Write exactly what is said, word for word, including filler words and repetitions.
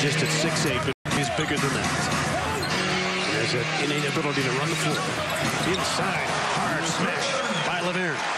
just at six eight, but he's bigger than that. There's an innate ability to run the floor. Inside, hard smash by Lauvergne.